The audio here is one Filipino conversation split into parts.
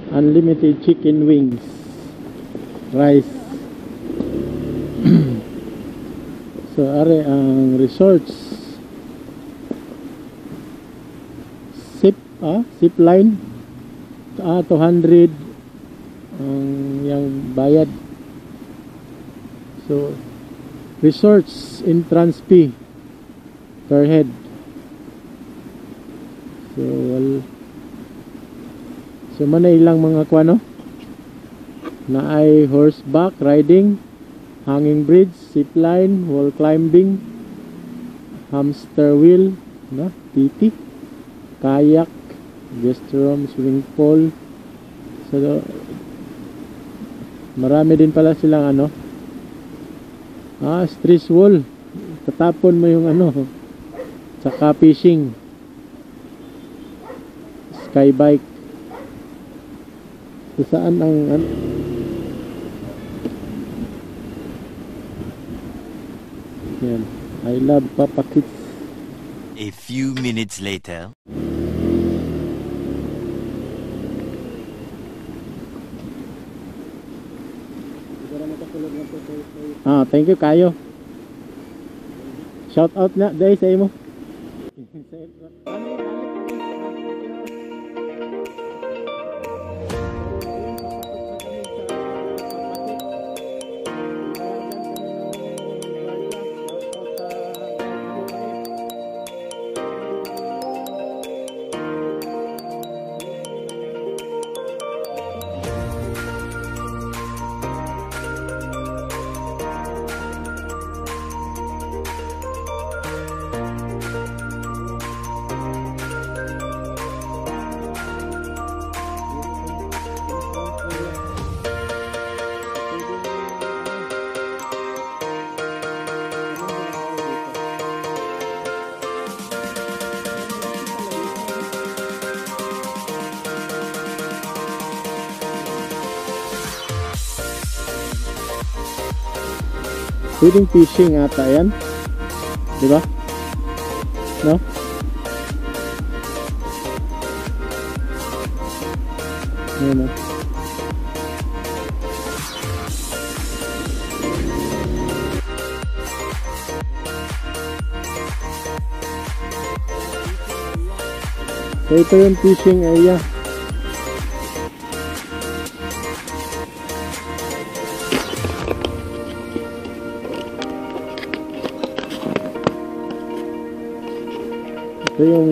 unlimited chicken wings, rice. So are ang resorts, zip line, 200 ang yang bayad. So resorts entrance fee per head. So so man ilang mga kwano na ay horseback riding, hanging bridge, zip line, wall climbing, hamster wheel, PT, kayak, guest room, swimming pool. So marami din pala silang stress wall, tatapon mo yung saka fishing, sky bike. So saan ang yan, I love papakit. A few minutes later. Thank you kayo. Shout out na dahil sa imo. Pwedeng fishing ata yan, di ba? No? Ayan, so ito yung fishing area. Ito yung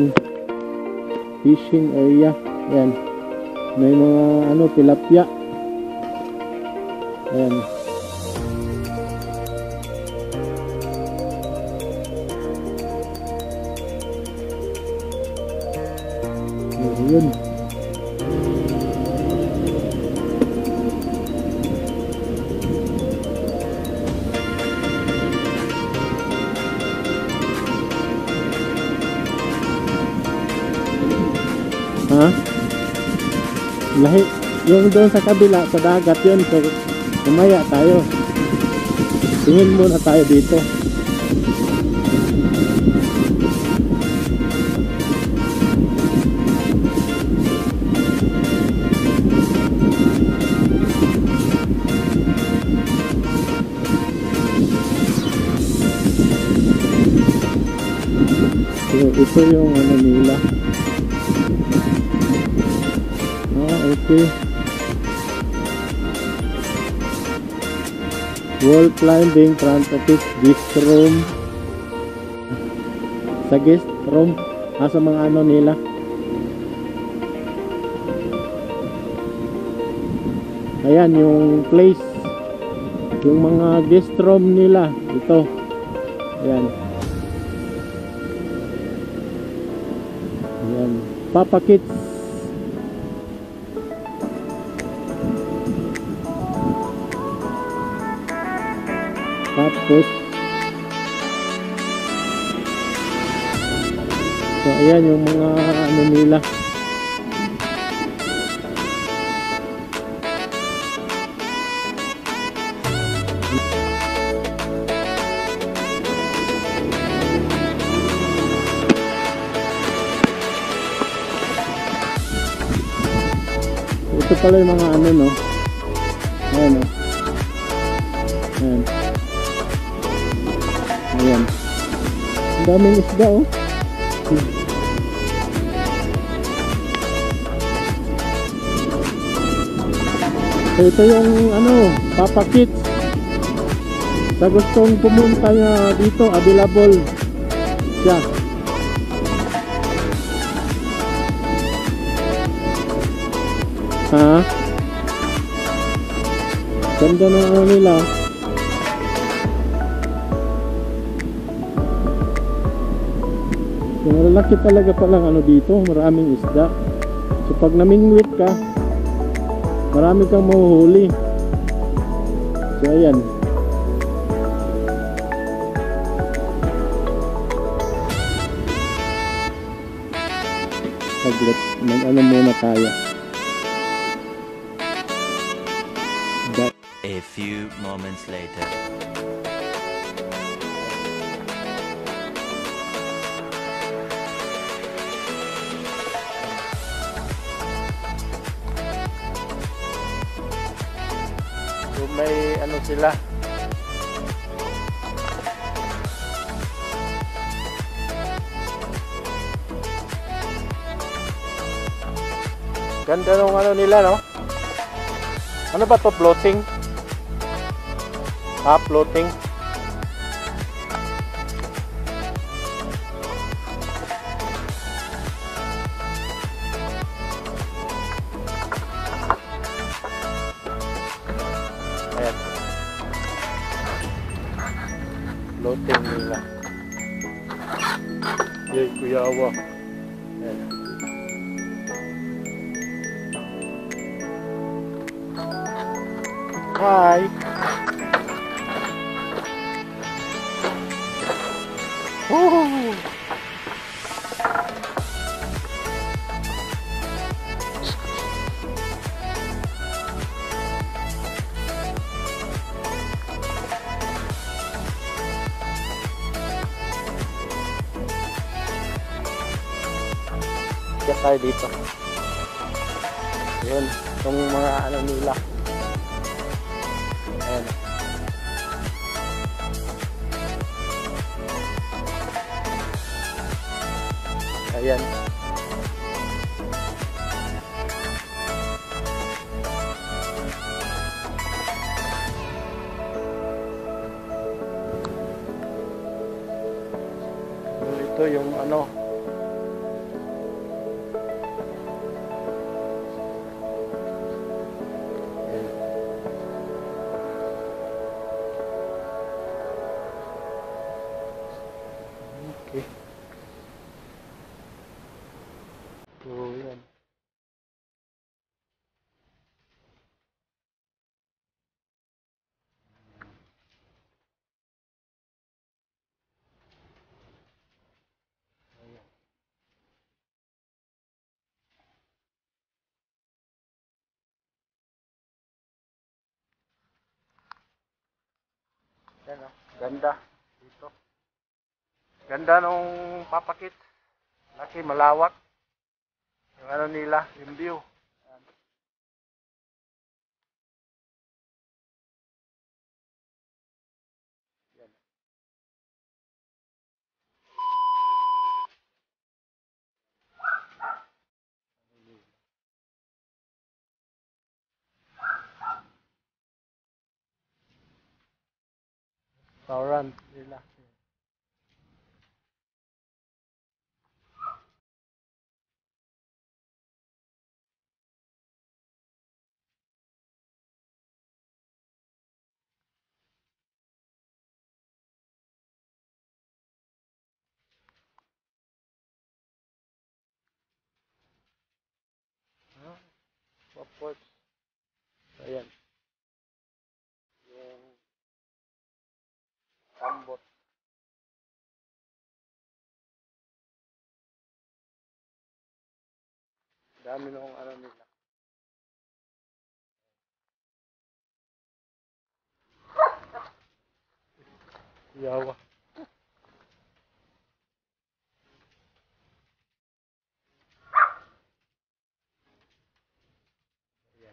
fishing area. Ayan, may mga tilapia. Ayan. Yun. Lahi yung doon sa kabila sa dagat yun, so kumaya tayo, tingin muna tayo dito. So ito yung nila. Okay. Wall climbing, front office, guest room. Sa guest room, sa mga nila. Ayan yung place, yung mga guest room nila. Ito. Ayan. Ayan. Papakit. Tapos so ayan yung mga nila. ito pala yung mga ano, no? Ayan, no? Ayan. Ayan. Ang daming isda, oh. So, ito yung ano, papakit. Sa gustong pumunta nga dito, available siya. Ha? Ganda na ano nila. So, malalaki talaga palang ano dito, maraming isda. So pag namingwit ka, marami kang mahuhuli. So ayan. Saglit, mag-ano muna tayo. A few moments later. So may ano sila. Ganda nung ano nila, no? Ano ba to, floating? Ah, floating. Ayan. Floating nila. Yay, kuyawa. Ayan. Hi! Woohoo! Kaya tayo dito. Yun, itong mga ano nila. Ayan. Ayan. So, ito yung ano. Okay. So, yan. Yan, oh. Ganda dito. Ganda nung papakit. Laki, malawak. Yung ano nila, yung view. Yan. Yan. Restaurant nila. Popcorn. Ayan. Yung kambot. Dami nung ano nila. Yawa. Ayan.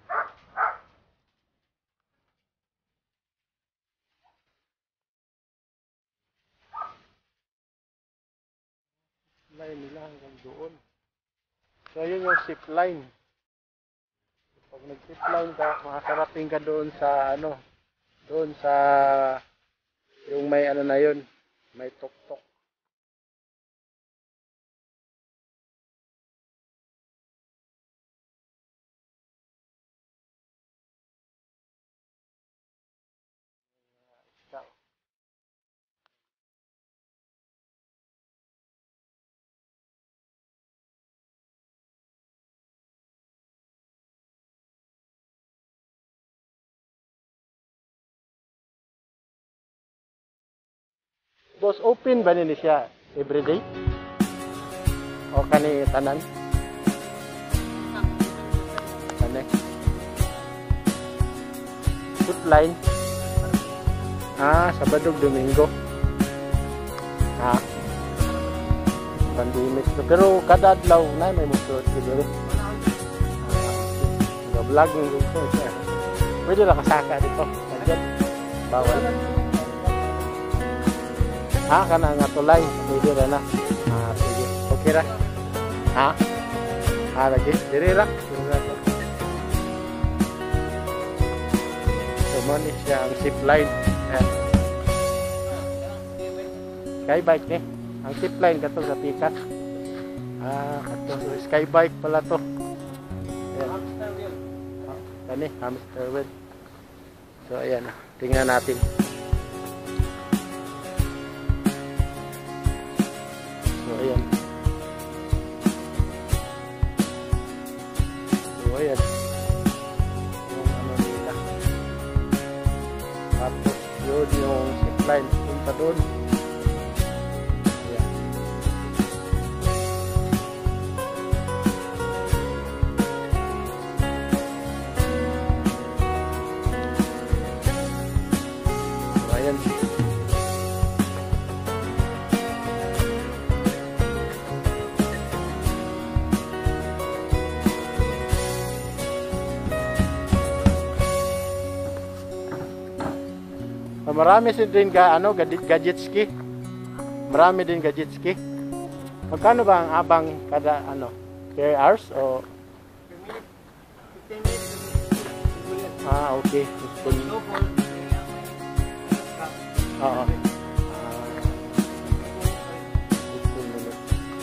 line nila hanggang doon. So, yun yung zip line. Pag nag-zip line ka, makakarating ka doon sa, ano, doon sa, yung may ano na yun, may tok-tok. Boss, open ba nini siya everyday? O kani tanan? Kani? Food line? Sabado, Domingo. Pandemic. Pero kada adlaw na may musuot siguro. Vlog ng gusto siya. Pwede lang kasaka dito. Nandiyan. Bawal. Kana nga tulay. Pwede rin na. Sige. Okay ra. Lagi. Diri ra. So, mani siya ang zip line. Sky bike ni. Ang zip line kato sa pikas. Kato. Sky bike pala to. Ayan. Kani, hamster wheel. So, ayan. Tingnan natin. So, ayan. So, ayan. Yung ano nila. Tapos, yun yung zipline. Punta doon. Ayan. So, ayan. Marami din gadget ski. Marami din gadget ski. Magkano ba ang abang kada ano? 3 hours o 15 minutes. Okay. 15. Oo. 15 minutes.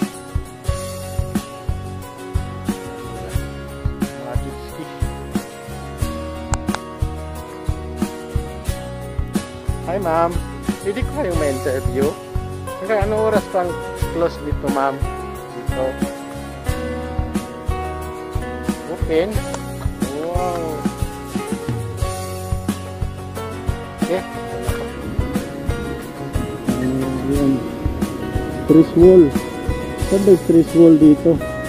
Gadget ski. Hi ma'am, pwede ko kayong ma-interview? Hanggang anong oras pang close dito ma'am? Dito. Open? Wow. Okay. Ayan. Stress wall. Saan ba stress wall dito?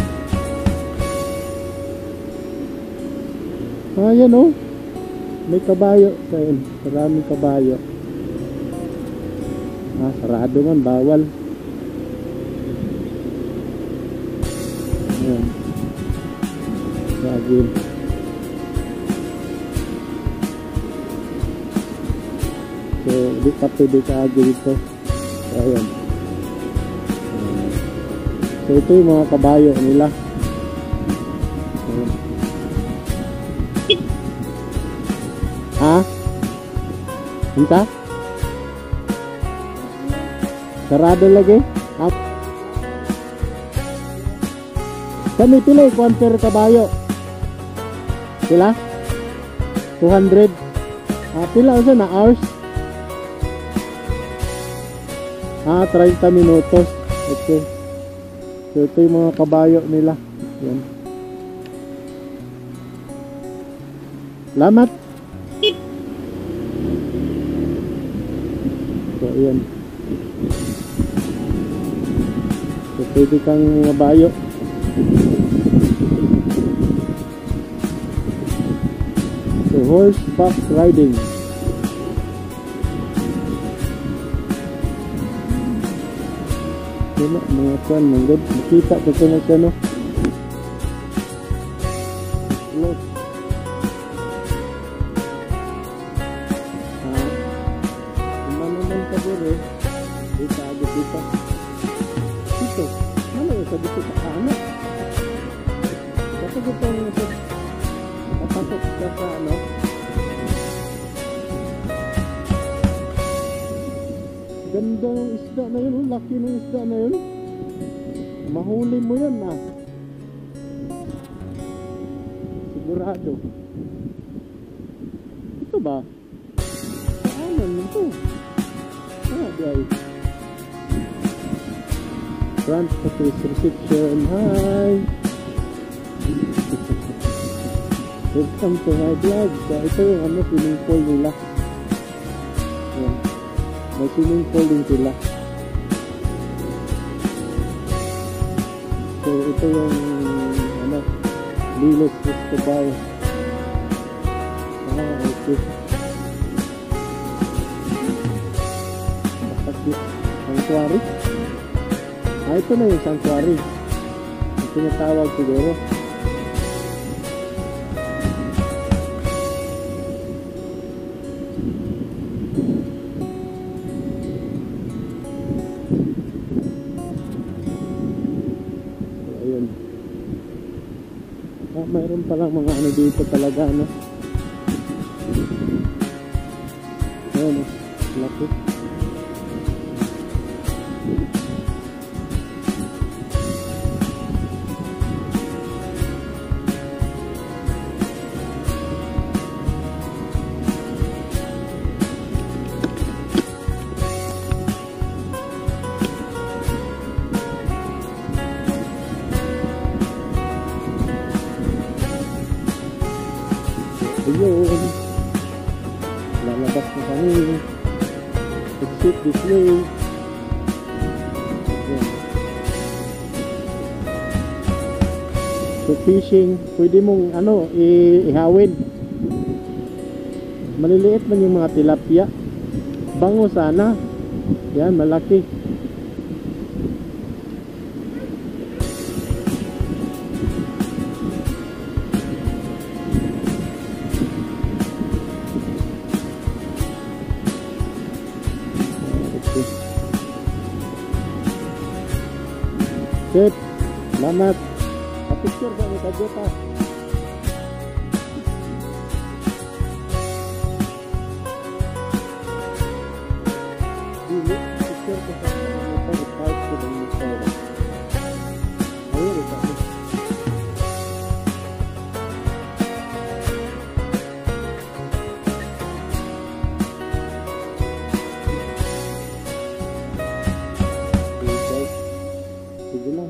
Ayan oh. May kabayo. Maraming kabayo. Sarado man, bawal. Ayan. Again. So, di ka pwede ka agad dito. So, ayan. So, ito yung mga kabayo nila. Ayan. Hinta? Sarado lagi? Kami pila konser kabayo. Pila? 200. Pila sa na hours? 30 minutos. Okay. So ito yung mga kabayo nila. Yan. Salamat. So yan. So, pwede kang mabayo. So, horseback riding. Yan mga kwan, manggod. Makita ko ito na siya, no? Look. Naman ka dito, dito. Dito. sa dito sa ano. Kapag itong napasok ka sa ano, ganda ng isda na yun, oh. Laki ng isda na yun. Mahuli mo yan ah. Sigurado. Ito ba? Saan ito? Ah, guys. Front office reception. Hi! Welcome to my vlog. So, ito yung ano, swimming pool nila. Ayan. May swimming pool din sila. So, ito yung ano, Lilos Escobar. Ah, okay. Papakit. Sanctuary. Ah, ito na yung sanctuary. Ang tinatawag siguro. Ah, mayroon palang mga ano dito talaga, no? Ayan, laki. Ayun, lalabas na kami. Exit this way. Ayan. So fishing, pwede mong ano, ihawin. Maliliit man yung mga tilapia. Bango sana. Yan, malaki. Sip, salamat. Pa-picture ba ni Kajota? Dili, picture ko sa pag-type ko ng picture. Ayun, ito. Sige lang.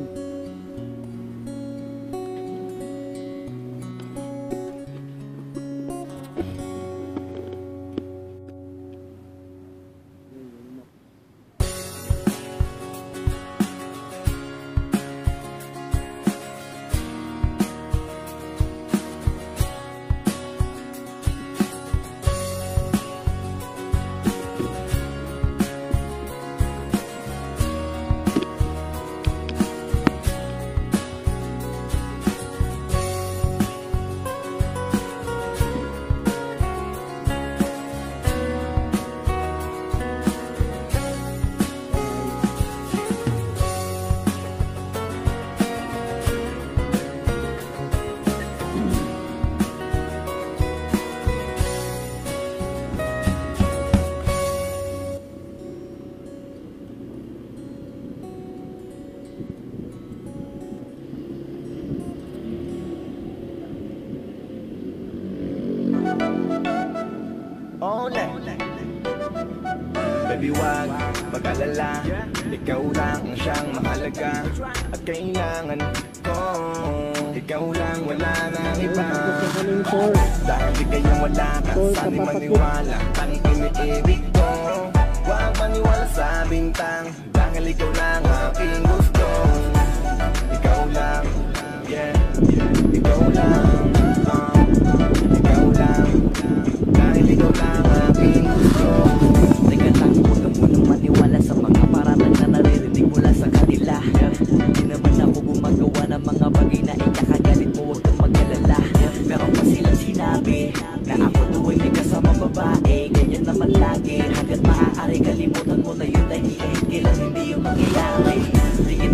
Baby, wag mag-alala, ikaw lang ang siyang mahalaga. At kailangan ko, ikaw lang, wala nang iba. Dahil di kayang wala ka, saan maniwala ang iniibig ko. Huwag maniwala sa bintang, dahil ikaw lang aking gusto. Ikaw lang, yeah, ikaw lang, ikaw lang, dahil ikaw lang aking gusto. Teka lang, huwag ka munang maniwala sa mga paratang na naririnig mula sa kanila. Hindi naman ako gumagawa ng mga bagay na ikakagalit mo, huwag kang mag-alala. Meron pa silang sinabi na ako doon ay kasama babae. Ganyan naman lagi, hanggat maaari kalimutan mo na yun. Dahil kahit kailan hindi yung mangyayari, di kita kayang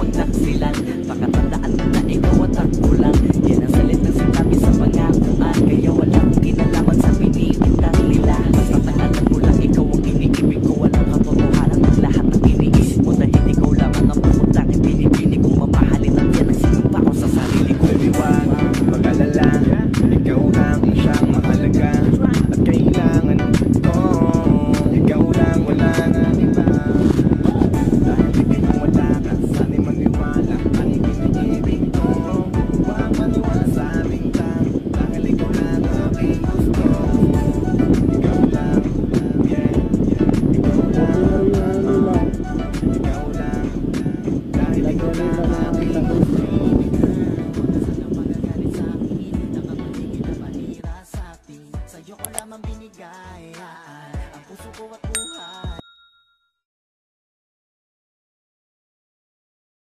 pagtaksilan. Pakatandaan mo na ikaw at ako lang. Yan ang salitang sinabi sa pangakuan. Kaya wala akong kinalaman sa pinipintang nila. Basta alam mo lang ikaw ang iniibig ko. Walang katotohanan ng lahat ng iniisip mo. Dahil ikaw lamang ang pupuntangin pinipili kong mamahalin. At yan ang sinumpa ko sa sarili ko. Baby, wag mag-alala, ikaw lang ang siyang mahalaga. At kailangan ko, ikaw lang, wala nang iba. Dahil hindi mo wala ka, sana'y maniwala. Ang ibig ko, huwag maniwala sa aming tang. Dahil ikaw lang ang aking gusto. Ikaw lang, yeah. Ikaw lang, ikaw lang. Dahil ikaw lang ang aking gusto. Sa'yo ko lamang binigay ang puso ko at